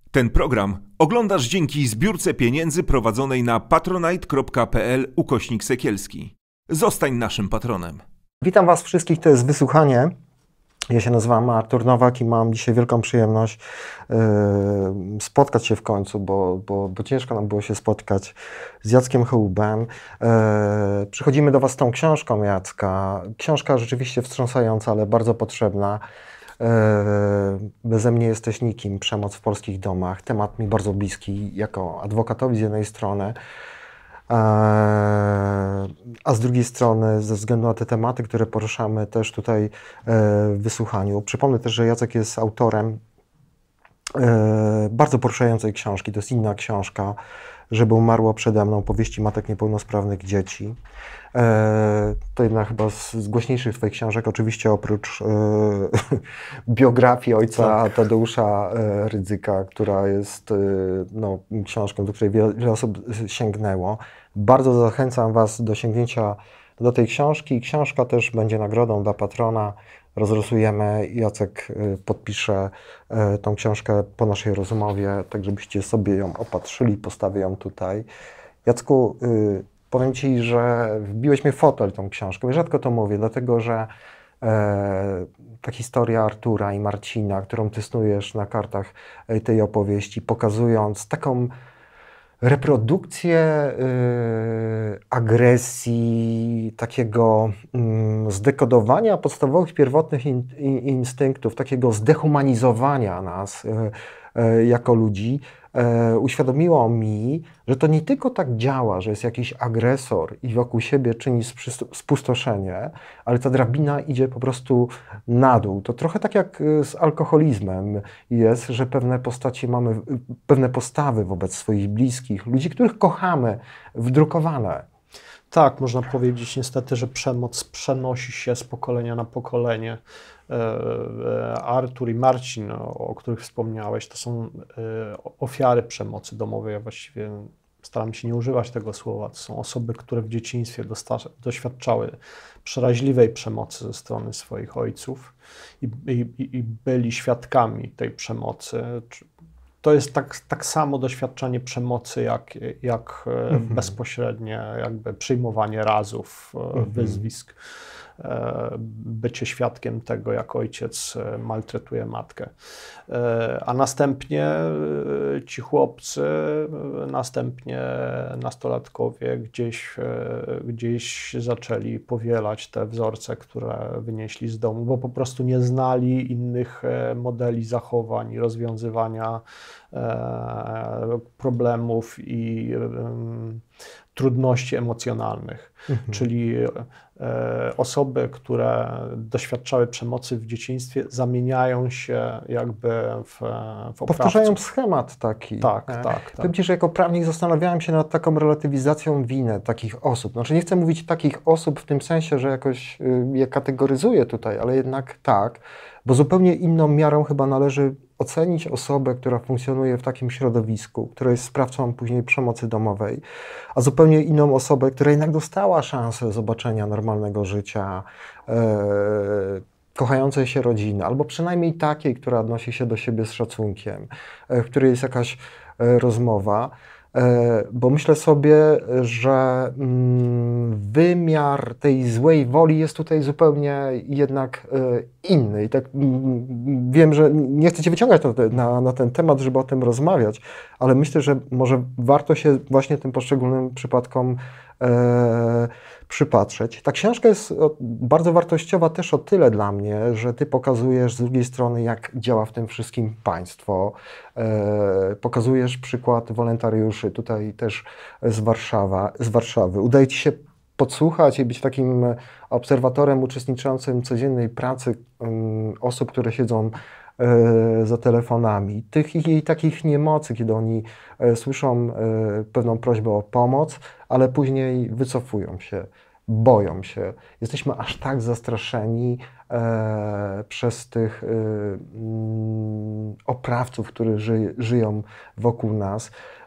Ten program oglądasz dzięki zbiórce pieniędzy prowadzonej na patronite.pl/Sekielski. Zostań naszym patronem. Witam Was wszystkich, to jest Wysłuchanie. Ja się nazywam Artur Nowak i mam dzisiaj wielką przyjemność spotkać się w końcu, bo ciężko nam było się spotkać z Jackiem Hołubem. Przychodzimy do Was z tą książką Jacka. Książka rzeczywiście wstrząsająca, ale bardzo potrzebna. Beze mnie jesteś nikim, przemoc w polskich domach. Temat mi bardzo bliski jako adwokatowi z jednej strony, a z drugiej strony ze względu na te tematy, które poruszamy też tutaj w Wysłuchaniu. Przypomnę też, że Jacek jest autorem bardzo poruszającej książki. To jest inna książka, Żeby umarło przede mną, powieści matek niepełnosprawnych dzieci. To jedna chyba z głośniejszych Twoich książek, oczywiście oprócz biografii ojca Tadeusza Rydzyka, która jest książką, do której wiele osób sięgnęło. Bardzo zachęcam Was do sięgnięcia do tej książki. Książka też będzie nagrodą dla patrona. Rozlosujemy, Jacek podpisze tą książkę po naszej rozmowie, tak żebyście sobie ją opatrzyli, postawię ją tutaj. Jacku, powiem Ci, że wbiłeś mnie w fotel tą książką. Rzadko to mówię, dlatego że ta historia Artura i Marcina, którą Ty snujesz na kartach tej opowieści, pokazując taką reprodukcję agresji, takiego zdekodowania podstawowych, pierwotnych instynktów, takiego zdehumanizowania nas jako ludzi, uświadomiło mi, że to nie tylko tak działa, że jest jakiś agresor i wokół siebie czyni spustoszenie, ale ta drabina idzie po prostu na dół. To trochę tak jak z alkoholizmem jest, że pewne postacie mamy, pewne postawy wobec swoich bliskich, ludzi, których kochamy, wdrukowane. Tak, można powiedzieć niestety, że przemoc przenosi się z pokolenia na pokolenie. Artur i Marcin, o których wspomniałeś, to są ofiary przemocy domowej. Ja właściwie staram się nie używać tego słowa. To są osoby, które w dzieciństwie doświadczały przeraźliwej przemocy ze strony swoich ojców i byli świadkami tej przemocy. To jest tak samo doświadczenie przemocy, jak bezpośrednie jakby przyjmowanie razów, wyzwisk, bycie świadkiem tego, jak ojciec maltretuje matkę. A następnie ci chłopcy, następnie nastolatkowie gdzieś zaczęli powielać te wzorce, które wynieśli z domu, bo po prostu nie znali innych modeli zachowań i rozwiązywania problemów i trudności emocjonalnych. Czyli osoby, które doświadczały przemocy w dzieciństwie, zamieniają się jakby w oprawców. Powtarzają schemat taki. Tak. Powiem Ci, że jako prawnik zastanawiałem się nad taką relatywizacją winy takich osób. Znaczy nie chcę mówić takich osób w tym sensie, że jakoś je kategoryzuję tutaj, ale jednak tak, bo zupełnie inną miarą chyba należy ocenić osobę, która funkcjonuje w takim środowisku, która jest sprawcą później przemocy domowej, a zupełnie inną osobę, która jednak dostała szansę zobaczenia normalnego życia, kochającej się rodziny, albo przynajmniej takiej, która odnosi się do siebie z szacunkiem, w której jest jakaś rozmowa. Bo myślę sobie, że wymiar tej złej woli jest tutaj zupełnie jednak inny. I tak wiem, że nie chcę Cię wyciągać na ten temat, żeby o tym rozmawiać, ale myślę, że może warto się właśnie tym poszczególnym przypadkom przypatrzeć. Ta książka jest bardzo wartościowa też o tyle dla mnie, że Ty pokazujesz z drugiej strony, jak działa w tym wszystkim państwo. Pokazujesz przykład wolontariuszy tutaj też z Warszawy. Udaje Ci się podsłuchać i być takim obserwatorem uczestniczącym w codziennej pracy osób, które siedzą za telefonami. Tych takich niemocy, kiedy oni słyszą pewną prośbę o pomoc, ale później wycofują się, boją się. Jesteśmy aż tak zastraszeni przez tych oprawców, którzy żyją wokół nas.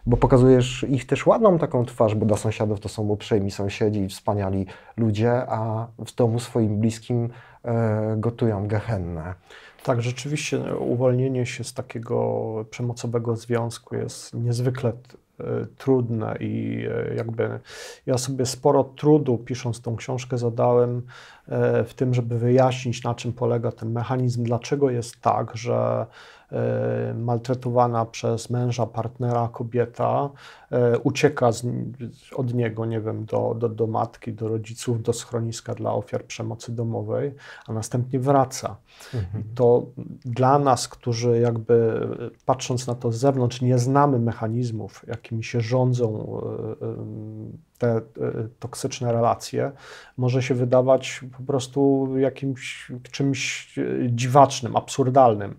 bo pokazujesz ich też ładną taką twarz, bo dla sąsiadów to są uprzejmi sąsiedzi i wspaniali ludzie, a w domu swoim bliskim gotują gehennę. Tak, rzeczywiście uwolnienie się z takiego przemocowego związku jest niezwykle trudne i jakby ja sobie sporo trudu, pisząc tą książkę, zadałem w tym, żeby wyjaśnić, na czym polega ten mechanizm, dlaczego jest tak, że maltretowana przez męża, partnera kobieta ucieka od niego, nie wiem, do matki, do rodziców, do schroniska dla ofiar przemocy domowej, a następnie wraca. To dla nas, którzy jakby patrząc na to z zewnątrz, nie znamy mechanizmów, jakimi się rządzą te toksyczne relacje, może się wydawać po prostu jakimś czymś dziwacznym, absurdalnym.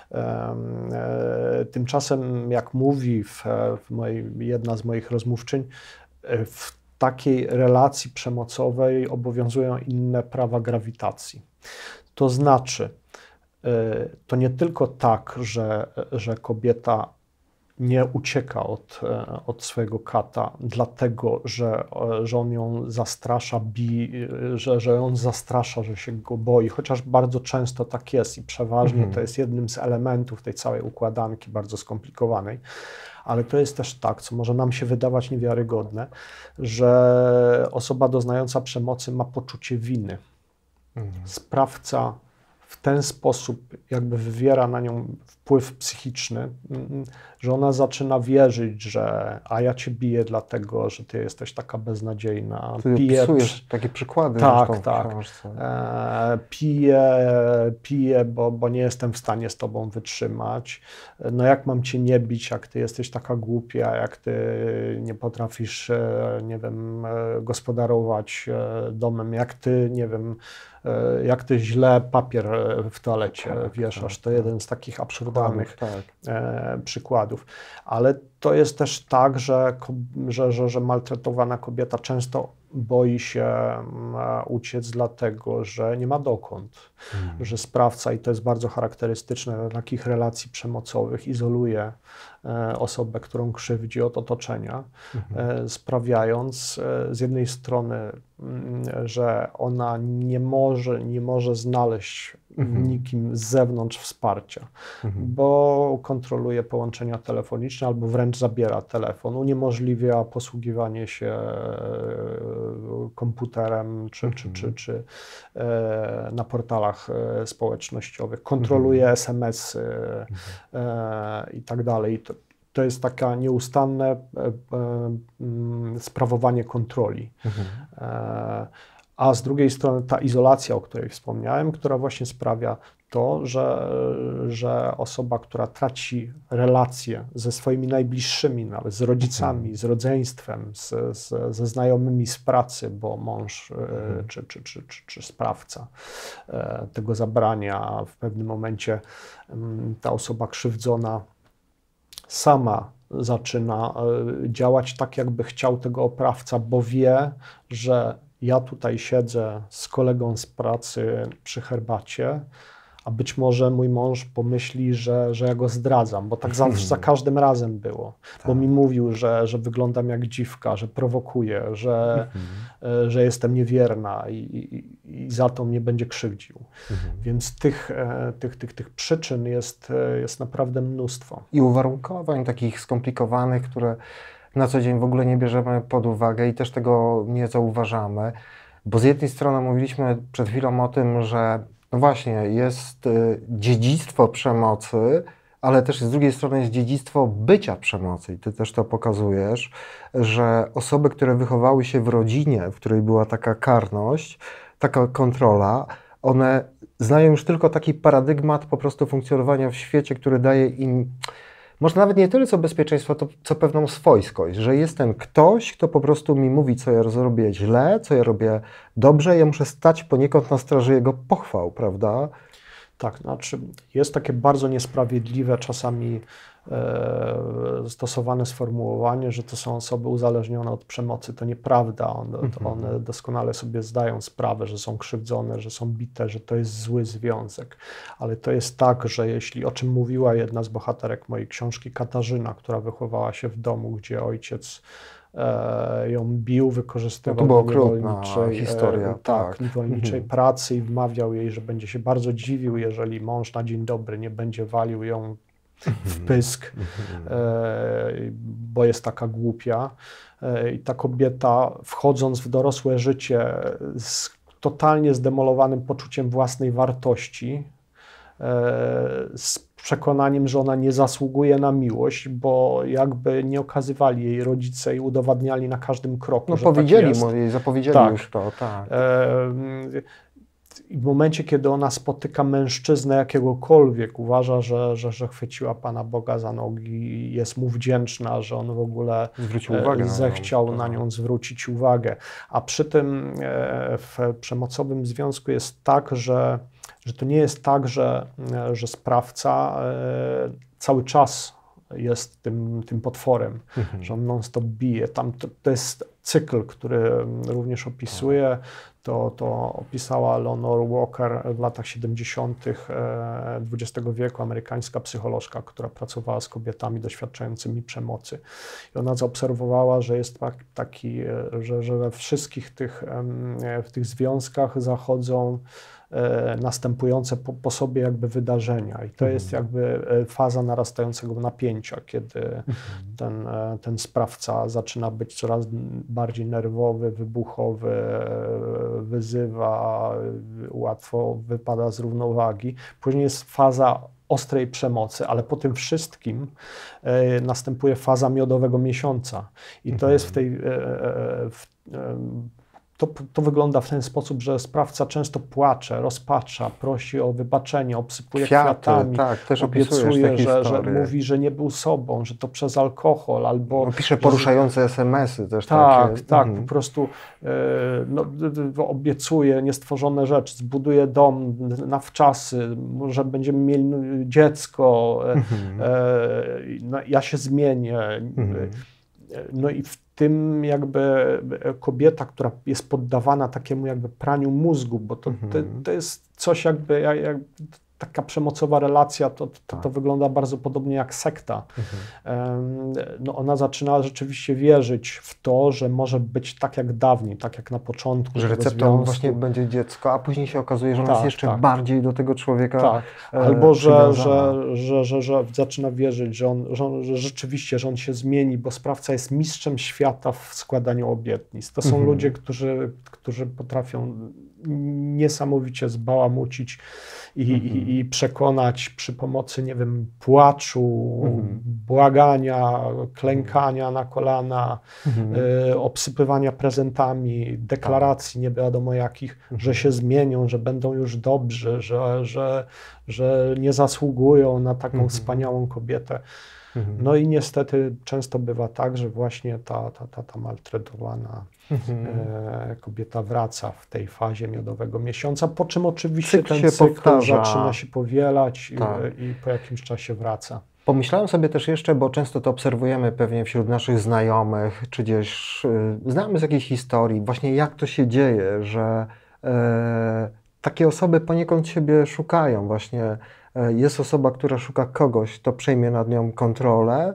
Tymczasem, jak mówi jedna z moich rozmówczyń, w takiej relacji przemocowej obowiązują inne prawa grawitacji. To znaczy, to nie tylko tak, że kobieta nie ucieka od swojego kata, dlatego, że on ją zastrasza, że on zastrasza, że się go boi, chociaż bardzo często tak jest i przeważnie to jest jednym z elementów tej całej układanki bardzo skomplikowanej, ale to jest też tak, co może nam się wydawać niewiarygodne, że osoba doznająca przemocy ma poczucie winy. Sprawca w ten sposób jakby wywiera na nią wpływ psychiczny, że ona zaczyna wierzyć, że ja cię biję dlatego, że ty jesteś taka beznadziejna. Ty opisujesz takie przykłady. Tak. Piję, bo nie jestem w stanie z tobą wytrzymać. No jak mam cię nie bić, jak ty jesteś taka głupia, jak ty nie potrafisz, nie wiem, gospodarować domem, jak ty, nie wiem, jak ty źle papier w toalecie wieszasz. To jeden z takich absurdalnych przykładów. Ale to jest też tak, że maltretowana kobieta często boi się uciec dlatego, że nie ma dokąd, że sprawca, i to jest bardzo charakterystyczne dla takich relacji przemocowych, izoluje osobę, którą krzywdzi od otoczenia, sprawiając z jednej strony, że ona nie może znaleźć nikim z zewnątrz wsparcia, bo kontroluje połączenia telefoniczne albo wręcz zabiera telefon, uniemożliwia posługiwanie się komputerem czy na portalach społecznościowych, kontroluje SMS-y i tak dalej. To jest taka nieustanne sprawowanie kontroli. A z drugiej strony ta izolacja, o której wspomniałem, która właśnie sprawia to, że osoba, która traci relacje ze swoimi najbliższymi, nawet z rodzicami, z rodzeństwem, ze znajomymi z pracy, bo mąż czy sprawca tego zabrania, w pewnym momencie ta osoba krzywdzona sama zaczyna działać tak, jakby chciał tego oprawca, bo wie, że ja tutaj siedzę z kolegą z pracy przy herbacie, a być może mój mąż pomyśli, że ja go zdradzam, bo tak za każdym razem było, bo mi mówił, że wyglądam jak dziwka, że prowokuję, że jestem niewierna i za to mnie będzie krzywdził. Więc tych przyczyn jest naprawdę mnóstwo. I uwarunkowań takich skomplikowanych, które na co dzień w ogóle nie bierzemy pod uwagę i też tego nie zauważamy, bo z jednej strony mówiliśmy przed chwilą o tym, że no właśnie jest dziedzictwo przemocy, ale też z drugiej strony jest dziedzictwo bycia przemocy i ty też to pokazujesz, że osoby, które wychowały się w rodzinie, w której była taka karność, taka kontrola, one znają już tylko taki paradygmat po prostu funkcjonowania w świecie, który daje im może nawet nie tyle co bezpieczeństwo, co pewną swojskość, że jest ten ktoś, kto po prostu mi mówi, co ja zrobię źle, co ja robię dobrze, ja muszę stać poniekąd na straży jego pochwał, prawda? Tak, znaczy jest takie bardzo niesprawiedliwe czasami stosowane sformułowanie, że to są osoby uzależnione od przemocy. To nieprawda. One doskonale sobie zdają sprawę, że są krzywdzone, że są bite, że to jest zły związek. Ale to jest tak, że jeśli, o czym mówiła jedna z bohaterek mojej książki, Katarzyna, która wychowała się w domu, gdzie ojciec ją bił, wykorzystywał to była do niewolniczej, historia, tak. niewolniczej pracy i wmawiał jej, że będzie się bardzo dziwił, jeżeli mąż na dzień dobry nie będzie walił ją w pysk, bo jest taka głupia. I ta kobieta, wchodząc w dorosłe życie z totalnie zdemolowanym poczuciem własnej wartości, z przekonaniem, że ona nie zasługuje na miłość, bo jakby nie okazywali jej rodzice i udowadniali na każdym kroku, no że powiedzieli tak jest. mu, zapowiedzieli Tak. już to, tak. I w momencie, kiedy ona spotyka mężczyznę jakiegokolwiek, uważa, że chwyciła Pana Boga za nogi, jest mu wdzięczna, że on w ogóle zechciał na nią zwrócić uwagę. A przy tym w przemocowym związku jest tak, że to nie jest tak, że sprawca cały czas jest tym potworem, że on non-stop bije. Tam to jest cykl, który również opisuję. To opisała Leonore Walker w latach 70. XX wieku, amerykańska psycholożka, która pracowała z kobietami doświadczającymi przemocy. I ona zaobserwowała, że jest taki, że we wszystkich w tych związkach zachodzą następujące po sobie jakby wydarzenia. I to jest jakby faza narastającego napięcia, kiedy ten sprawca zaczyna być coraz bardziej nerwowy, wybuchowy, wyzywa, łatwo wypada z równowagi. Później jest faza ostrej przemocy, ale po tym wszystkim następuje faza miodowego miesiąca. I to jest to wygląda w ten sposób, że sprawca często płacze, rozpacza, prosi o wybaczenie, obsypuje kwiatami, tak, też obiecuje, że mówi, że nie był sobą, że to przez alkohol, albo... No, pisze poruszające SMS-y też tak, takie. Tak, po prostu obiecuje niestworzone rzeczy, zbuduje dom na wczasy, może będziemy mieli dziecko, ja się zmienię. No i w tym jakby kobieta, która jest poddawana takiemu jakby praniu mózgu, bo to jest coś jakby taka przemocowa relacja, to wygląda bardzo podobnie jak sekta. No ona zaczyna rzeczywiście wierzyć w to, że może być tak jak dawniej, tak jak na początku. Że receptą właśnie będzie dziecko, a później się okazuje, że ona jest jeszcze bardziej do tego człowieka albo że zaczyna wierzyć, że rzeczywiście, że on się zmieni, bo sprawca jest mistrzem świata w składaniu obietnic. To są ludzie, którzy potrafią niesamowicie zbałamucić i przekonać przy pomocy, nie wiem, płaczu, błagania, klękania na kolana, obsypywania prezentami, deklaracji nie wiadomo jakich, że się zmienią, że będą już dobrzy, że nie zasługują na taką wspaniałą kobietę. No i niestety często bywa tak, że właśnie ta maltretowana kobieta wraca w tej fazie miodowego miesiąca, po czym oczywiście ten cykl zaczyna się powielać i po jakimś czasie wraca. Pomyślałem sobie też jeszcze, bo często to obserwujemy pewnie wśród naszych znajomych, czy gdzieś znamy z jakiejś historii, właśnie jak to się dzieje, że takie osoby poniekąd siebie szukają. Właśnie jest osoba, która szuka kogoś, kto przejmie nad nią kontrolę,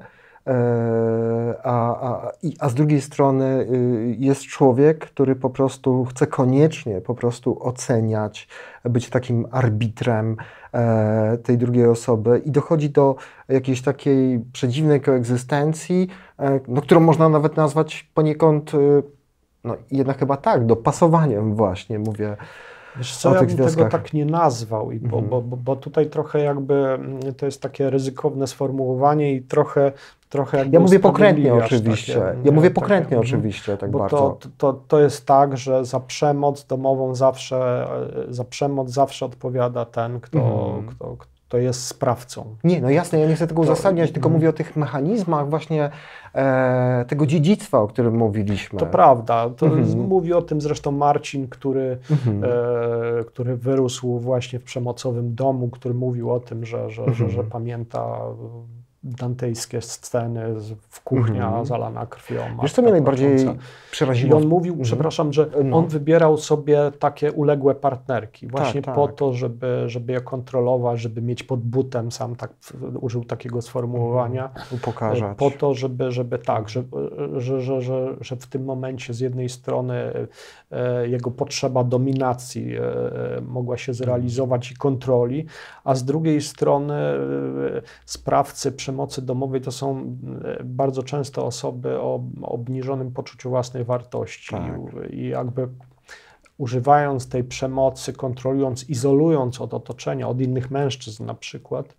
a z drugiej strony jest człowiek, który po prostu chce koniecznie po prostu oceniać, być takim arbitrem tej drugiej osoby i dochodzi do jakiejś takiej przedziwnej koegzystencji, którą można nawet nazwać poniekąd, jednak chyba tak, dopasowaniem właśnie, mówię. Wiesz co, ja bym tego tak nie nazwał, bo tutaj trochę jakby to jest takie ryzykowne sformułowanie i trochę jakby ja mówię pokrętnie oczywiście. Oczywiście, tak bo bardzo. To jest tak, że za przemoc domową zawsze odpowiada ten, kto kto jest sprawcą. Nie, no jasne, ja nie chcę tego uzasadniać, tylko mówię o tych mechanizmach właśnie tego dziedzictwa, o którym mówiliśmy. To prawda. To mówi o tym zresztą Marcin, który wyrósł właśnie w przemocowym domu, który mówił o tym, że pamięta dantejskie sceny w kuchnia zalana krwią. Wiesz, co mnie najbardziej przeraziło? I on mówił, przepraszam, że on wybierał sobie takie uległe partnerki właśnie tak. po to, żeby je kontrolować, żeby mieć pod butem, sam tak użył takiego sformułowania, upokarzać. po to, żeby tak, że w tym momencie z jednej strony jego potrzeba dominacji mogła się zrealizować i kontroli, a z drugiej strony sprawcy przemocy domowej to są bardzo często osoby o obniżonym poczuciu własnej wartości i jakby używając tej przemocy, kontrolując, izolując od otoczenia, od innych mężczyzn na przykład,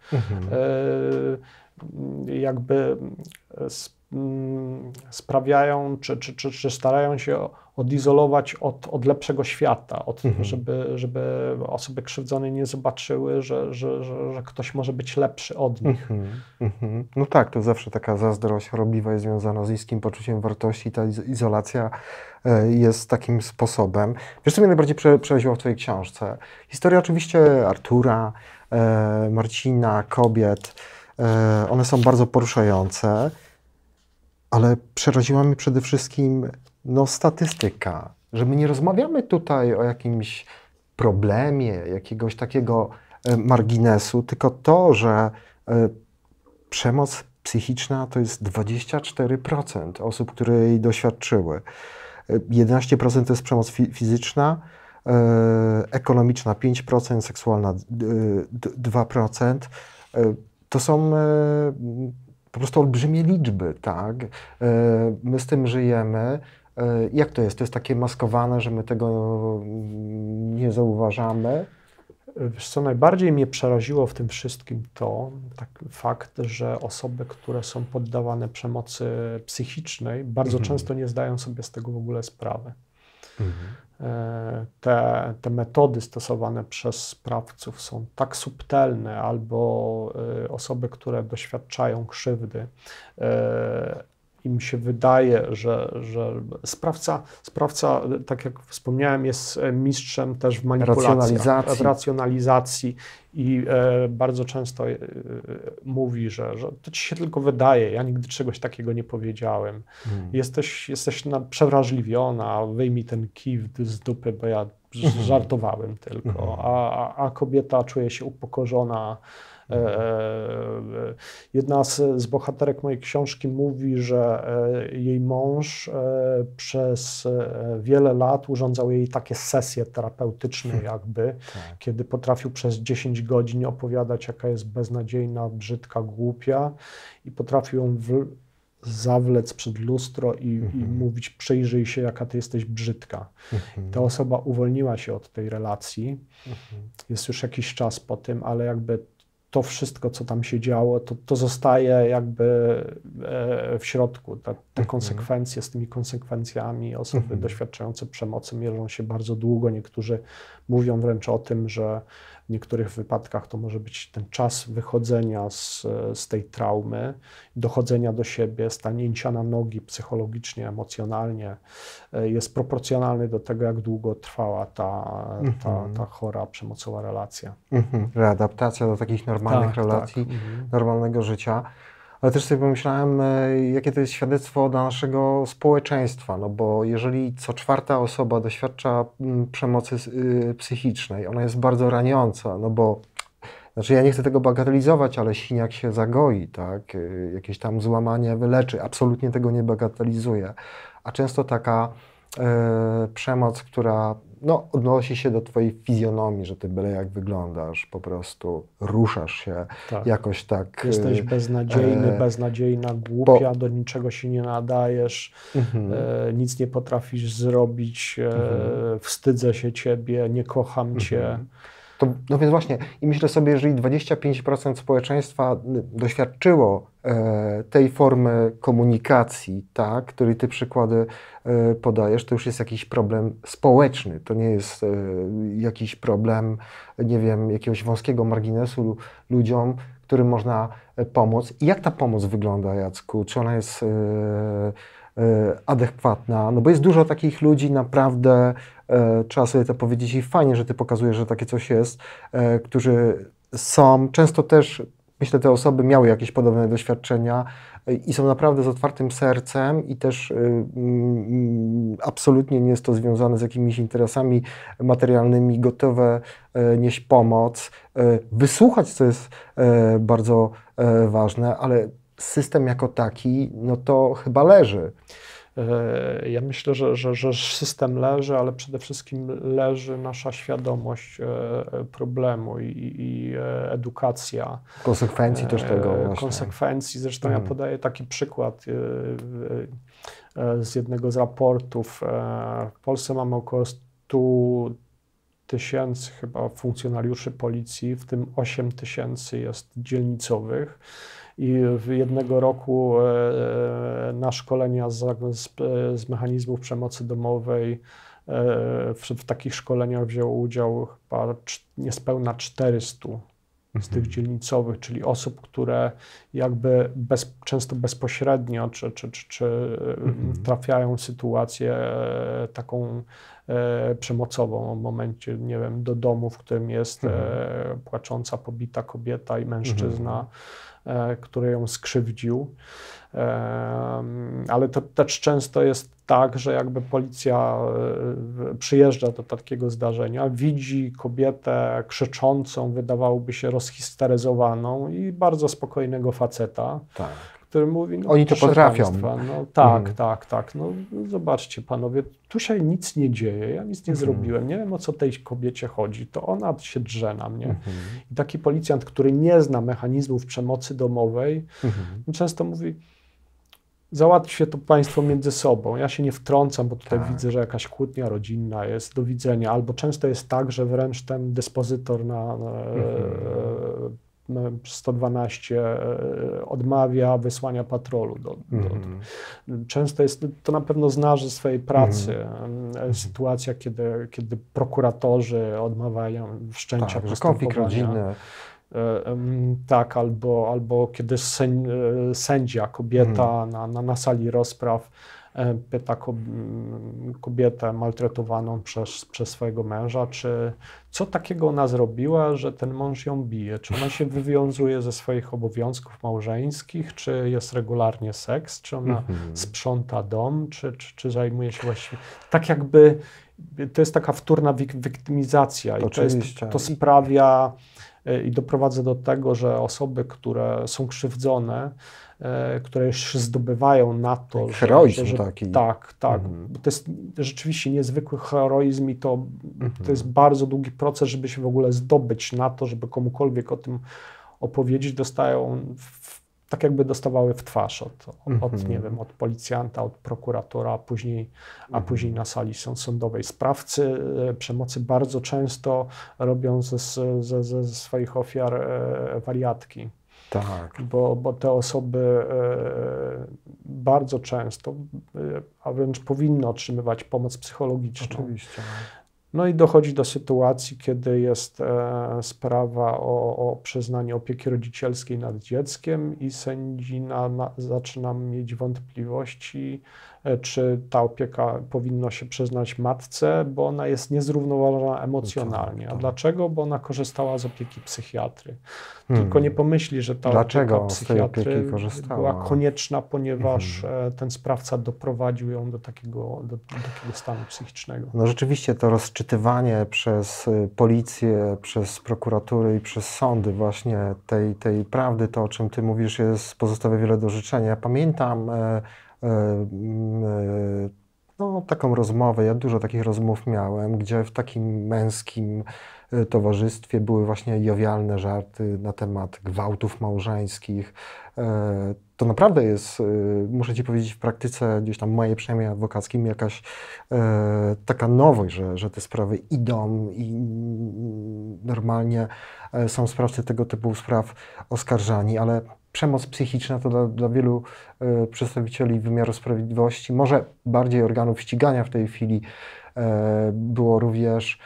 jakby sprawiają, czy starają się odizolować od lepszego świata, żeby osoby krzywdzone nie zobaczyły, że ktoś może być lepszy od nich. No tak, to zawsze taka zazdrość chorobliwa jest związana z niskim poczuciem wartości. Ta izolacja jest takim sposobem. Wiesz, co mnie najbardziej przeraziło w twojej książce? Historia oczywiście Artura, Marcina, kobiet. One są bardzo poruszające, ale przeraziła mnie przede wszystkim statystyka, że my nie rozmawiamy tutaj o jakimś problemie, jakiegoś takiego marginesu, tylko to, że przemoc psychiczna to jest 24% osób, które jej doświadczyły. 11% to jest przemoc fizyczna, ekonomiczna 5%, seksualna 2%. To są po prostu olbrzymie liczby, tak? My z tym żyjemy. Jak to jest? To jest takie maskowane, że my tego nie zauważamy? Wiesz co, najbardziej mnie przeraziło w tym wszystkim to fakt, że osoby, które są poddawane przemocy psychicznej, bardzo często nie zdają sobie z tego w ogóle sprawy. Te metody stosowane przez sprawców są tak subtelne, albo osoby, które doświadczają krzywdy, im się wydaje, że sprawca, tak jak wspomniałem, jest mistrzem też w manipulacji, w racjonalizacji i bardzo często mówi, że to ci się tylko wydaje, ja nigdy czegoś takiego nie powiedziałem. Jesteś przewrażliwiona, wyjmij ten kij z dupy, bo ja żartowałem tylko, a kobieta czuje się upokorzona. Jedna z bohaterek mojej książki mówi, że jej mąż przez wiele lat urządzał jej takie sesje terapeutyczne jakby, kiedy potrafił przez 10 godzin opowiadać, jaka jest beznadziejna, brzydka, głupia i potrafił ją zawlec przed lustro i mówić, przyjrzyj się, jaka ty jesteś brzydka. Ta osoba uwolniła się od tej relacji, jest już jakiś czas po tym, ale jakby to wszystko, co tam się działo, to zostaje jakby w środku. Te konsekwencje, z tymi konsekwencjami osoby doświadczające przemocy mierzą się bardzo długo. Niektórzy mówią wręcz o tym, że w niektórych wypadkach to może być ten czas wychodzenia z tej traumy, dochodzenia do siebie, stanięcia na nogi psychologicznie, emocjonalnie jest proporcjonalny do tego, jak długo trwała ta chora, przemocowa relacja. Readaptacja do takich normalnych relacji, normalnego życia. Ale też sobie pomyślałem, jakie to jest świadectwo dla naszego społeczeństwa, no bo jeżeli co czwarta osoba doświadcza przemocy psychicznej, ona jest bardzo raniąca, no bo, znaczy ja nie chcę tego bagatelizować, ale siniak się zagoi, tak, jakieś tam złamanie wyleczy, absolutnie tego nie bagatelizuję, a często taka przemoc, która odnosi się do twojej fizjonomii, że ty byle jak wyglądasz, po prostu ruszasz się jakoś tak. Jesteś beznadziejny, beznadziejna, głupia, do niczego się nie nadajesz, nic nie potrafisz zrobić, wstydzę się ciebie, nie kocham cię. No więc właśnie, i myślę sobie, jeżeli 25% społeczeństwa doświadczyło tej formy komunikacji, tak, której ty przykłady podajesz, to już jest jakiś problem społeczny. To nie jest jakiś problem, nie wiem, jakiegoś wąskiego marginesu ludziom, którym można pomóc. I jak ta pomoc wygląda, Jacku? Czy ona jest adekwatna? No bo jest dużo takich ludzi, naprawdę, trzeba sobie to powiedzieć, i fajnie, że ty pokazujesz, że takie coś jest, którzy są, często też, myślę, te osoby miały jakieś podobne doświadczenia i są naprawdę z otwartym sercem i też absolutnie nie jest to związane z jakimiś interesami materialnymi, gotowe nieść pomoc, wysłuchać, co jest bardzo ważne, ale system jako taki, no to chyba leży. Ja myślę, że system leży, ale przede wszystkim leży nasza świadomość problemu i edukacja. Konsekwencji też tego właśnie. Konsekwencji. Zresztą ja podaję taki przykład z jednego z raportów. W Polsce mamy około 100 000 chyba funkcjonariuszy policji, w tym 8 000 jest dzielnicowych. I jednego roku na szkolenia z mechanizmów przemocy domowej w takich szkoleniach wzięło udział chyba niespełna 400 z tych dzielnicowych, czyli osób, które jakby często bezpośrednio czy trafiają w sytuację taką przemocową w momencie, nie wiem, do domu, w którym jest płacząca, pobita kobieta i mężczyzna, który ją skrzywdził. Ale to też często jest tak, że jakby policja przyjeżdża do takiego zdarzenia, widzi kobietę krzyczącą, wydawałoby się rozhisteryzowaną i bardzo spokojnego faceta, tak, który mówi, no, oni to potrafią. Państwa, no tak, no zobaczcie panowie, tu się nic nie dzieje, ja nic nie zrobiłem, nie wiem, o co tej kobiecie chodzi, to ona się drze na mnie. I taki policjant, który nie zna mechanizmów przemocy domowej, często mówi, załatwcie to państwo między sobą, ja się nie wtrącam, bo tutaj widzę, że jakaś kłótnia rodzinna jest, do widzenia, albo często jest tak, że wręcz ten dyspozytor na 112 odmawia wysłania patrolu. Często jest, to na pewno znasz ze swojej pracy, sytuacja, kiedy prokuratorzy odmawiają wszczęcia konflikt postępowania. rodzinny. Tak, albo kiedy sędzia, kobieta na sali rozpraw pyta kobietę maltretowaną przez swojego męża, co takiego ona zrobiła, że ten mąż ją bije, czy ona się wywiązuje ze swoich obowiązków małżeńskich, czy jest regularnie seks, czy ona sprząta dom, czy zajmuje się właściwie, tak jakby, to jest taka wtórna wiktymizacja i to sprawia i doprowadza do tego, że osoby, które są krzywdzone, które już zdobywają na to, heroizm taki. Tak. Bo to jest rzeczywiście niezwykły heroizm i to jest bardzo długi proces, żeby się w ogóle zdobyć na to, żeby komukolwiek o tym opowiedzieć, dostają tak jakby dostawały w twarz nie wiem, od policjanta, od prokuratora, a później na sali sądowej. Sprawcy przemocy bardzo często robią ze swoich ofiar wariatki. Tak. Bo te osoby bardzo często, a wręcz powinny otrzymywać pomoc psychologiczną. Oczywiście. No i dochodzi do sytuacji, kiedy jest sprawa o przyznanie opieki rodzicielskiej nad dzieckiem i sędzina zaczyna mieć wątpliwości, czy ta opieka powinno się przyznać matce, bo ona jest niezrównoważona emocjonalnie. A dlaczego? Bo ona korzystała z opieki psychiatry. Tylko nie pomyśli, że ta opieka psychiatry była konieczna, ponieważ ten sprawca doprowadził ją do takiego stanu psychicznego. No rzeczywiście to rozczytywanie przez policję, przez prokuratury i przez sądy właśnie tej prawdy, to o czym ty mówisz, pozostawia wiele do życzenia. Ja pamiętam taką rozmowę, ja dużo takich rozmów miałem, gdzie w takim męskim towarzystwie były właśnie jowialne żarty na temat gwałtów małżeńskich. to naprawdę jest, muszę Ci powiedzieć, w praktyce gdzieś tam mojej, przynajmniej adwokackim, jakaś taka nowość, że te sprawy idą i normalnie są sprawcy tego typu spraw oskarżani, ale przemoc psychiczna to dla wielu przedstawicieli wymiaru sprawiedliwości, może bardziej organów ścigania w tej chwili, było również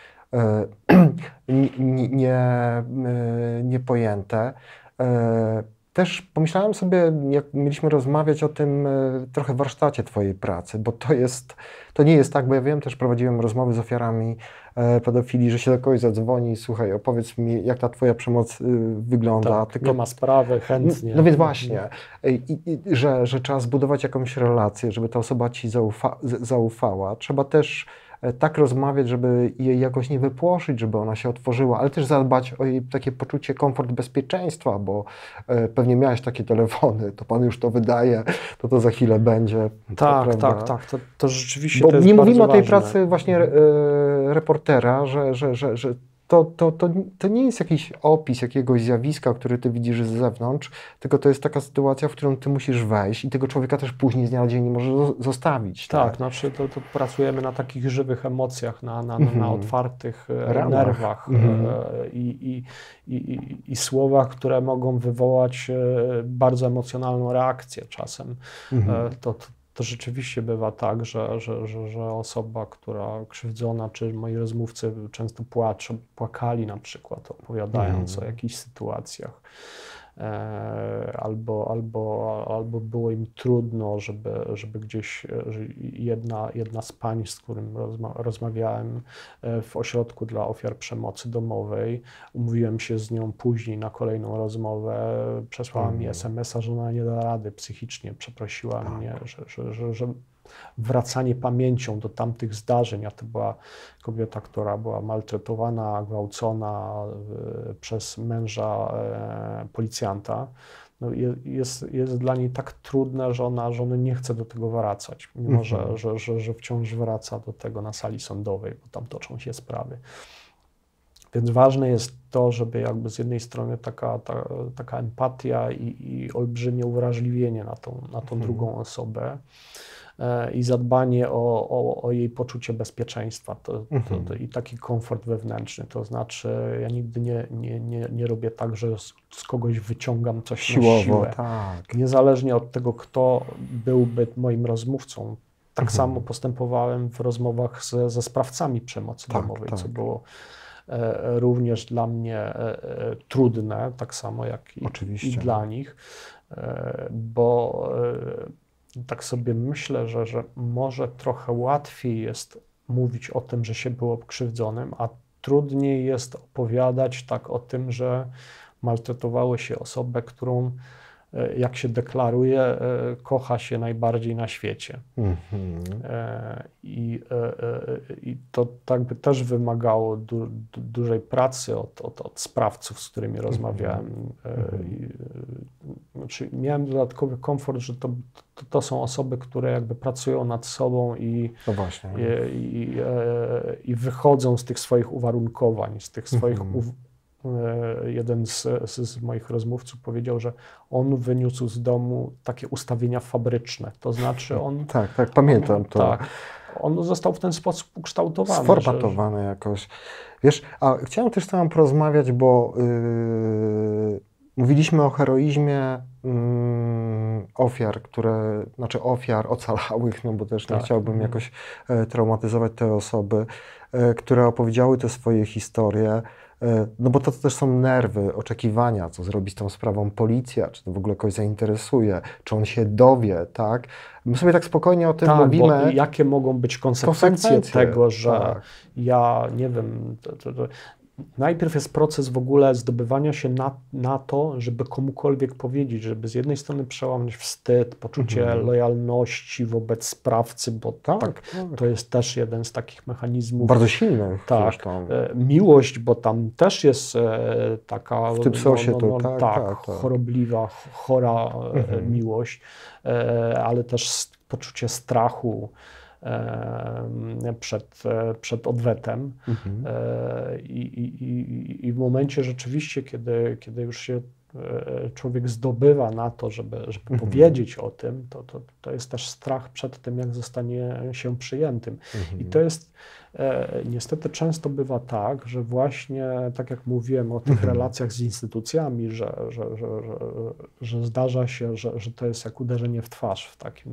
niepojęte. Też pomyślałem sobie, jak mieliśmy rozmawiać o tym trochę w warsztacie Twojej pracy, bo to nie jest tak, bo ja wiem, też prowadziłem rozmowy z ofiarami pedofilii, że się do kogoś zadzwoni, słuchaj, opowiedz mi, jak ta Twoja przemoc wygląda. Tak, nie ma sprawy, chętnie. No więc właśnie, że trzeba zbudować jakąś relację, żeby ta osoba Ci zaufała. Trzeba też tak rozmawiać, żeby jej jakoś nie wypłoszyć, żeby ona się otworzyła, ale też zadbać o jej takie poczucie, komfort, bezpieczeństwa, bo pewnie miałeś takie telefony, to Pan już to wydaje, to za chwilę będzie. Tak. To rzeczywiście bo to jest nie mówimy o tej ważne. pracy właśnie reportera, że to nie jest jakiś opis jakiegoś zjawiska, który ty widzisz z zewnątrz, tylko to jest taka sytuacja, w którą ty musisz wejść i tego człowieka też później z dnia na dzień nie możesz zostawić. Tak, znaczy to pracujemy na takich żywych emocjach, na otwartych nerwach i słowach, która mogą wywołać bardzo emocjonalną reakcję czasem. To rzeczywiście bywa tak, że osoba, która krzywdzona, czy moi rozmówcy często płakali na przykład, opowiadając o jakichś sytuacjach. Albo było im trudno, żeby gdzieś jedna z pań, z którym rozmawiałem w ośrodku dla ofiar przemocy domowej, umówiłem się z nią później na kolejną rozmowę, przesłała mi SMS-a, że ona nie da rady psychicznie, przeprosiła mnie, że wracanie pamięcią do tamtych zdarzeń, a to była kobieta, która była maltretowana, gwałcona przez męża policjanta, no jest dla niej tak trudne, że ona nie chce do tego wracać, mimo że wciąż wraca do tego na sali sądowej, bo tam toczą się sprawy. Więc ważne jest to, żeby jakby z jednej strony taka empatia i olbrzymie uwrażliwienie na tą drugą osobę i zadbanie o jej poczucie bezpieczeństwa i taki komfort wewnętrzny. To znaczy ja nigdy nie robię tak, że z kogoś wyciągam coś siłowo, na siłę. Tak. Niezależnie od tego, kto byłby moim rozmówcą. Tak samo postępowałem w rozmowach ze sprawcami przemocy domowej, co było również dla mnie trudne, tak samo jak i dla nich, bo tak sobie myślę, że może trochę łatwiej jest mówić o tym, że się było krzywdzonym, a trudniej jest opowiadać tak o tym, że maltretowały się osobę, którą, jak się deklaruje, kocha się najbardziej na świecie. I to tak by też wymagało dużej pracy od sprawców, z którymi rozmawiałem. Znaczy, miałem dodatkowy komfort, że to są osoby, które jakby pracują nad sobą i wychodzą z tych swoich uwarunkowań, z tych swoich jeden z moich rozmówców powiedział, że on wyniósł z domu takie ustawienia fabryczne, to znaczy on... Tak, pamiętam to. Tak, on został w ten sposób ukształtowany. Sformatowany jakoś. Wiesz, a chciałem też z Tobą porozmawiać, bo mówiliśmy o heroizmie ofiar ocalałych, no bo też nie chciałbym jakoś traumatyzować te osoby, które opowiedziały te swoje historie. No bo to też są nerwy, oczekiwania, co zrobi z tą sprawą policja, czy to w ogóle kogoś zainteresuje, czy on się dowie, tak? My sobie tak spokojnie o tym mówimy. Bo jakie mogą być konsekwencje tego, że ja nie wiem, najpierw jest proces w ogóle zdobywania się na to, żeby komukolwiek powiedzieć, żeby z jednej strony przełamać wstyd, poczucie lojalności wobec sprawcy, bo to jest też jeden z takich mechanizmów. Bardzo silnych. Tak. Miłość, bo tam też jest taka w tym sosie chorobliwa, chora miłość, ale też poczucie strachu przed odwetem. I w momencie rzeczywiście, kiedy już się człowiek zdobywa na to, żeby powiedzieć o tym, to jest też strach przed tym, jak zostanie się przyjętym. I to jest, niestety często bywa tak, że właśnie, tak jak mówiłem o tych relacjach z instytucjami, że zdarza się, że to jest jak uderzenie w twarz w takim,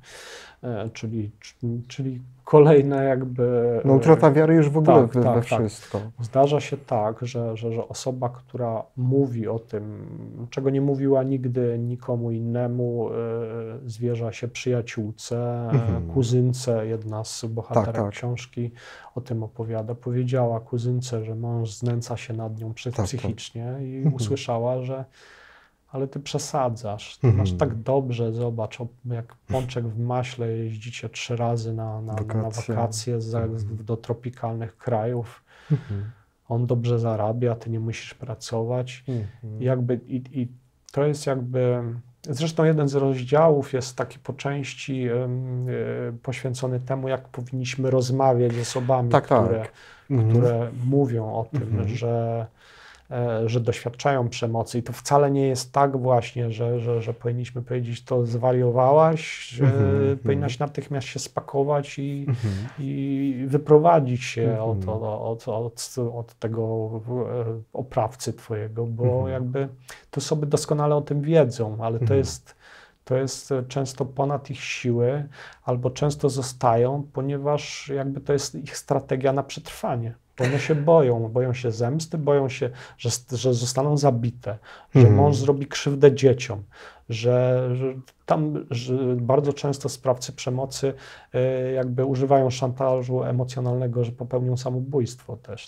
czyli kolejne jakby... No utrata wiary już w ogóle we tak. wszystko. Zdarza się tak, że osoba, która mówi o tym, czego nie mówiła nigdy nikomu innemu, zwierza się przyjaciółce, kuzynce, jedna z bohaterek książki o tym opowiada, powiedziała kuzynce, że mąż znęca się nad nią psychicznie i usłyszała, że ale ty przesadzasz, ty masz tak dobrze, zobacz, jak pączek w maśle, jeździcie 3 razy na wakacje do tropikalnych krajów, on dobrze zarabia, ty nie musisz pracować. I to jest jakby, zresztą jeden z rozdziałów jest taki po części poświęcony temu, jak powinniśmy rozmawiać z osobami, które mówią o tym, że doświadczają przemocy i to wcale nie jest tak właśnie, że powinniśmy powiedzieć, to zwariowałaś, że powinnaś natychmiast się spakować i wyprowadzić się od tego oprawcy twojego, bo jakby te osoby doskonale o tym wiedzą, ale to jest często ponad ich siły, albo często zostają, ponieważ jakby to jest ich strategia na przetrwanie. Bo one się boją się zemsty, boją się, że zostaną zabite, że mąż zrobi krzywdę dzieciom, że bardzo często sprawcy przemocy jakby używają szantażu emocjonalnego, że popełnią samobójstwo też.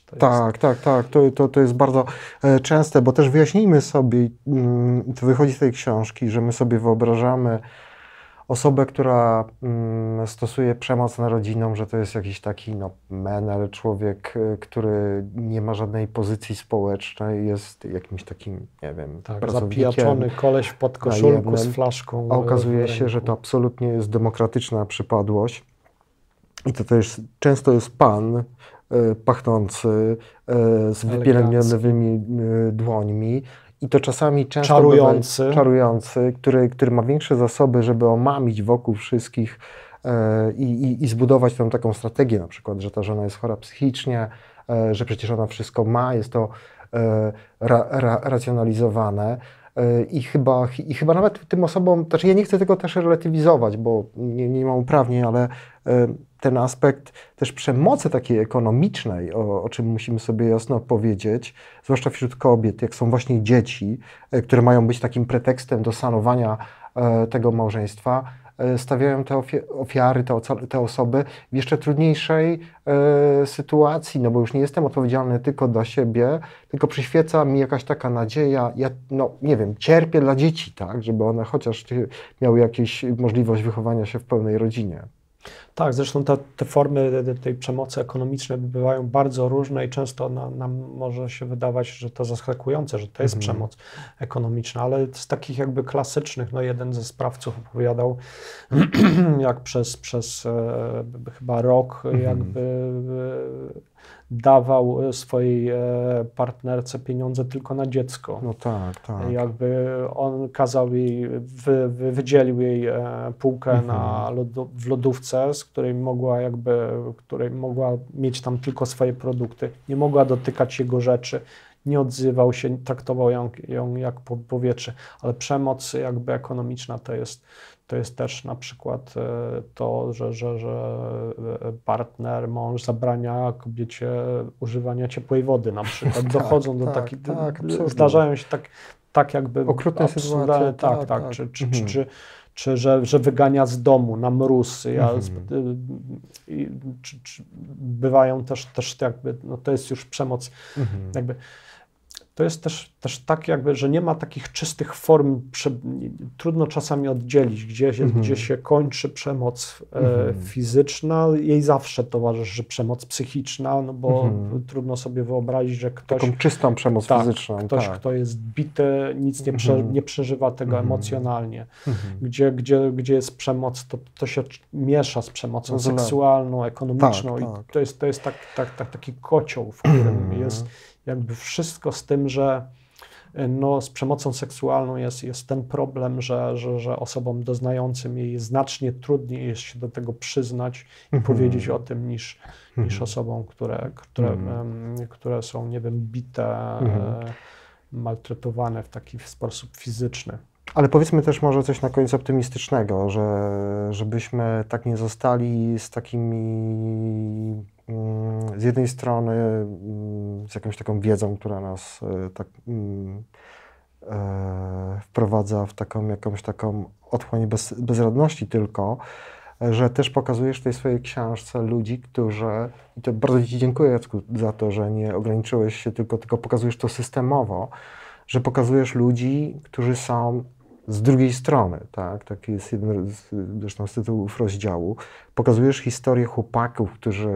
To jest bardzo częste, bo też wyjaśnijmy sobie, to wychodzi z tej książki, że my sobie wyobrażamy osobę, która stosuje przemoc nad rodziną, że to jest jakiś taki menel, człowiek, który nie ma żadnej pozycji społecznej, jest jakimś takim, nie wiem, pracownikiem. Zapijaczony koleś w podkoszulku z flaszką. A okazuje się, że to absolutnie jest demokratyczna przypadłość. I to też często jest pan pachnący, z wypielęgnowanymi dłońmi. I to czasami często czarujący, który ma większe zasoby, żeby omamić wokół wszystkich i zbudować tą taką strategię, na przykład, że ta żona jest chora psychicznie, że przecież ona wszystko ma, jest to racjonalizowane. I chyba nawet tym osobom, ja nie chcę tego też relatywizować, bo nie mam uprawnień, ale ten aspekt też przemocy takiej ekonomicznej, o czym musimy sobie jasno powiedzieć, zwłaszcza wśród kobiet, jak są właśnie dzieci, które mają być takim pretekstem do sanowania tego małżeństwa, stawiają te ofiary, te osoby w jeszcze trudniejszej sytuacji, no bo już nie jestem odpowiedzialny tylko dla siebie, tylko przyświeca mi jakaś taka nadzieja, ja nie wiem, cierpię dla dzieci, tak, żeby one chociaż miały jakąś możliwość wychowania się w pełnej rodzinie. Tak, zresztą te formy tej przemocy ekonomicznej bywają bardzo różne i często nam może się wydawać, że to zaskakujące, że to jest przemoc ekonomiczna, ale z takich jakby klasycznych, jeden ze sprawców opowiadał, jak przez chyba rok jakby dawał swojej partnerce pieniądze tylko na dziecko. No tak. Jakby on kazał jej, wydzielił jej półkę w lodówce, z której mogła mieć tam tylko swoje produkty. Nie mogła dotykać jego rzeczy. Nie odzywał się, traktował ją jak powietrze. Ale przemoc jakby ekonomiczna to jest też na przykład to, że mąż zabrania kobiecie używania ciepłej wody na przykład. Dochodzą do takich, zdarzają się tak jakby okrutne sytuacje. Czy że wygania z domu na mróz. Bywają też jakby, to jest już przemoc jakby. To jest też tak jakby, że nie ma takich czystych form, trudno czasami oddzielić, gdzie się kończy przemoc fizyczna, jej zawsze towarzyszy przemoc psychiczna, bo trudno sobie wyobrazić, że ktoś... Taką czystą przemoc fizyczną. Kto jest bity, nic nie przeżywa tego emocjonalnie. Gdzie jest przemoc, to się miesza z przemocą seksualną, ekonomiczną i to jest taki kocioł, w którym jest jakby wszystko z tym, że no, z przemocą seksualną jest ten problem, że osobom doznającym jej znacznie trudniej jest się do tego przyznać i powiedzieć o tym niż osobom, które są, nie wiem, bite, maltretowane w taki sposób fizyczny. Ale powiedzmy też może coś na koniec optymistycznego, żebyśmy tak nie zostali z takimi, z jednej strony z jakąś taką wiedzą, która nas tak wprowadza w jakąś taką otchłań bezradności tylko, że też pokazujesz w tej swojej książce ludzi, którzy, i to bardzo Ci dziękuję, Jacku, za to, że nie ograniczyłeś się tylko pokazujesz to systemowo, że pokazujesz ludzi, którzy są z drugiej strony, tak? Taki jest jeden zresztą z tytułów rozdziału. Pokazujesz historię chłopaków, którzy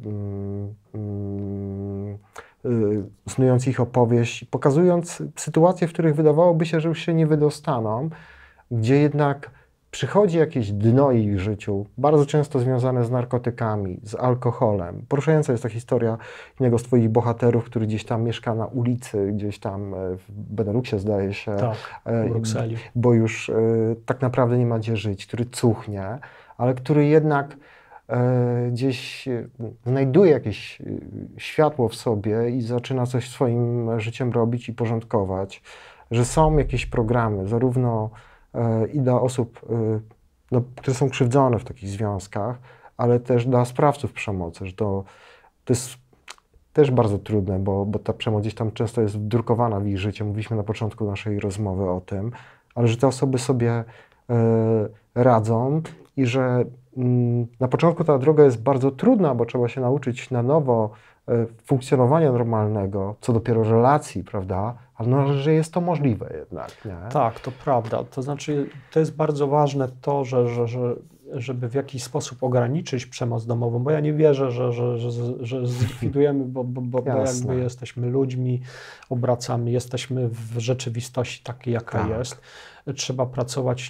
snując ich opowieść, pokazując sytuacje, w których wydawałoby się, że już się nie wydostaną, gdzie jednak przychodzi jakieś dno ich życiu, bardzo często związane z narkotykami, z alkoholem. Poruszająca jest ta historia jednego z Twoich bohaterów, który gdzieś tam mieszka na ulicy, gdzieś tam w Beneluxie zdaje się, tak, w Brukseli, bo już tak naprawdę nie ma gdzie żyć, który cuchnie, ale który jednak gdzieś znajduje jakieś światło w sobie i zaczyna coś swoim życiem robić i porządkować, że są jakieś programy, zarówno i dla osób, no, które są krzywdzone w takich związkach, ale też dla sprawców przemocy, że to jest też bardzo trudne, bo ta przemoc gdzieś tam często jest wdrukowana w ich życie. Mówiliśmy na początku naszej rozmowy o tym, ale że te osoby sobie radzą i że na początku ta droga jest bardzo trudna, bo trzeba się nauczyć na nowo funkcjonowania normalnego, co dopiero relacji, prawda? Ale no, że jest to możliwe jednak, nie? Tak, to prawda. To znaczy, to jest bardzo ważne to, żeby w jakiś sposób ograniczyć przemoc domową, bo ja nie wierzę, że zlikwidujemy, bo jakby jesteśmy ludźmi, obracamy, jesteśmy w rzeczywistości takiej, jaka jest. Trzeba pracować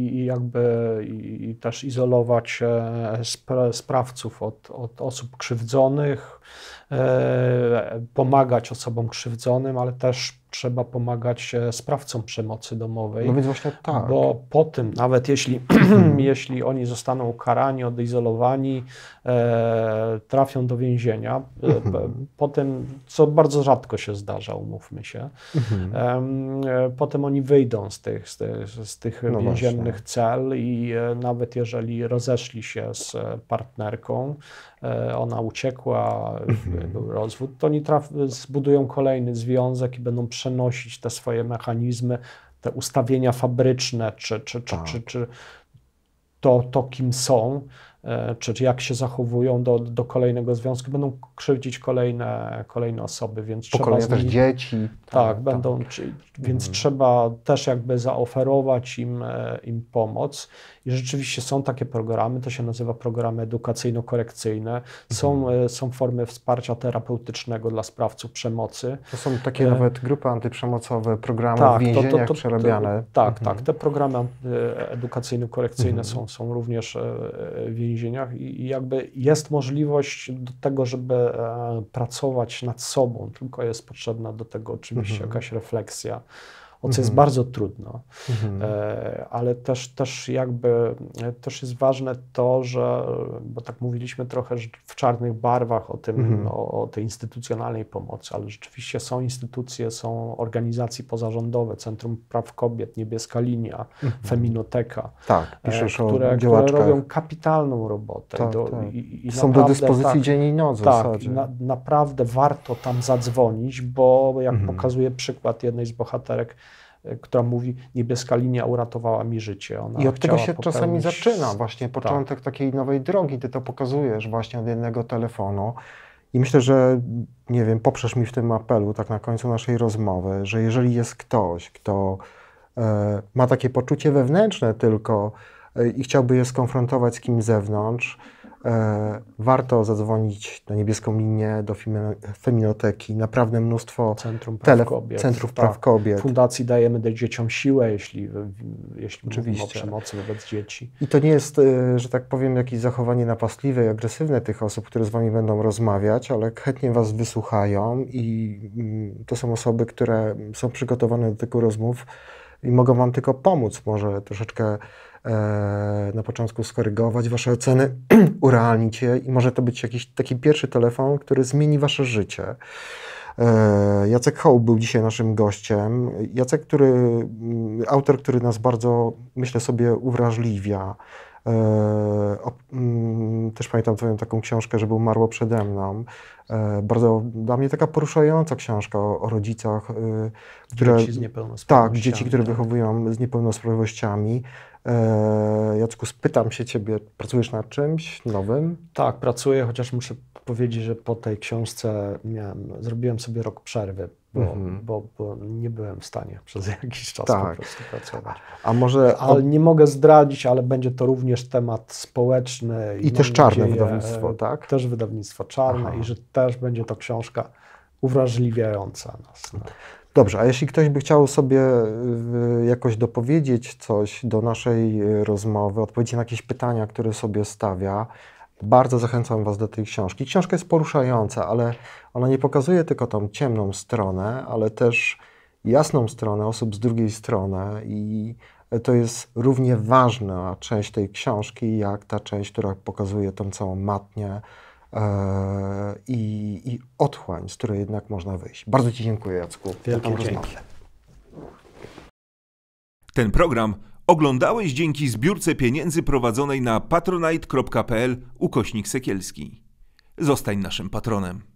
i też izolować sprawców od osób krzywdzonych, pomagać osobom krzywdzonym, ale też trzeba pomagać sprawcom przemocy domowej. No więc właśnie tak. Bo po tym, nawet jeśli oni zostaną ukarani, odizolowani, trafią do więzienia, potem, co bardzo rzadko się zdarza, umówmy się, potem oni wyjdą z tych więziennych cel i nawet jeżeli rozeszli się z partnerką, ona uciekła, był rozwód, to oni zbudują kolejny związek i będą przenosić te swoje mechanizmy, te ustawienia fabryczne, czy to kim są, czy jak się zachowują do kolejnego związku, będą krzywdzić kolejne osoby, więc pokolenia też dzieci. Tak, będą, więc trzeba też jakby zaoferować im pomoc. I rzeczywiście są takie programy, to się nazywa programy edukacyjno-korekcyjne. Są formy wsparcia terapeutycznego dla sprawców przemocy. To są takie nawet grupy antyprzemocowe, programy w więzieniach przerabiane. Tak, te programy edukacyjno-korekcyjne są również w więzieniach i jakby jest możliwość do tego, żeby pracować nad sobą, tylko jest potrzebna do tego oczywiście jakaś refleksja, co jest bardzo trudno, ale też jest ważne to, że, bo tak mówiliśmy trochę w czarnych barwach o tym, o tej instytucjonalnej pomocy, ale rzeczywiście są instytucje, są organizacje pozarządowe, Centrum Praw Kobiet, Niebieska Linia, Feminoteka, tak, piszesz które robią kapitalną robotę. I są do dyspozycji dzień i noc w zasadzie. Naprawdę warto tam zadzwonić, bo jak pokazuje przykład jednej z bohaterek, która mówi, Niebieska Linia uratowała mi życie. I od tego się czasami zaczyna właśnie początek takiej nowej drogi. Ty to pokazujesz właśnie od jednego telefonu. I myślę, że, nie wiem, poprzesz mi w tym apelu, tak na końcu naszej rozmowy, że jeżeli jest ktoś, kto ma takie poczucie wewnętrzne tylko i chciałby je skonfrontować z kimś z zewnątrz, Warto zadzwonić na niebieską linię, do Feminoteki. Naprawdę mnóstwo centrów praw kobiet. Fundacji dajemy dzieciom siłę, jeśli mówimy o Oczywiście. przemocy wobec dzieci. I to nie jest, że tak powiem, jakieś zachowanie napastliwe i agresywne tych osób, które z wami będą rozmawiać, ale chętnie was wysłuchają i to są osoby, które są przygotowane do tych rozmów i mogą wam tylko pomóc, może troszeczkę na początku skorygować wasze oceny, urealnić je i może to być jakiś taki pierwszy telefon, który zmieni wasze życie. Jacek Hołb był dzisiaj naszym gościem. Jacek, autor, który nas bardzo, myślę sobie, uwrażliwia. Też pamiętam twoją taką książkę, że umarło przede mną. Bardzo dla mnie taka poruszająca książka o rodzicach, które... Dzieci z niepełnosprawnościami. Tak, dzieci, które wychowują z niepełnosprawnościami. Jacku, spytam się ciebie, pracujesz nad czymś nowym? Tak, pracuję, chociaż muszę powiedzieć, że po tej książce zrobiłem sobie rok przerwy, bo nie byłem w stanie przez jakiś czas po prostu pracować. A może... Ale nie mogę zdradzić, ale będzie to również temat społeczny. I też czarne wydawnictwo, tak? Też wydawnictwo czarne i że też będzie to książka uwrażliwiająca nas. Dobrze, a jeśli ktoś by chciał sobie jakoś dopowiedzieć coś do naszej rozmowy, odpowiedzieć na jakieś pytania, które sobie stawia, bardzo zachęcam was do tej książki. Książka jest poruszająca, ale ona nie pokazuje tylko tą ciemną stronę, ale też jasną stronę osób z drugiej strony i to jest równie ważna część tej książki, jak ta część, która pokazuje tą całą matnię i otchłań, z której jednak można wyjść. Bardzo ci dziękuję, Jacku. Wielkie dzięki. Ten program oglądałeś dzięki zbiórce pieniędzy prowadzonej na patronite.pl/Sekielski. Zostań naszym patronem.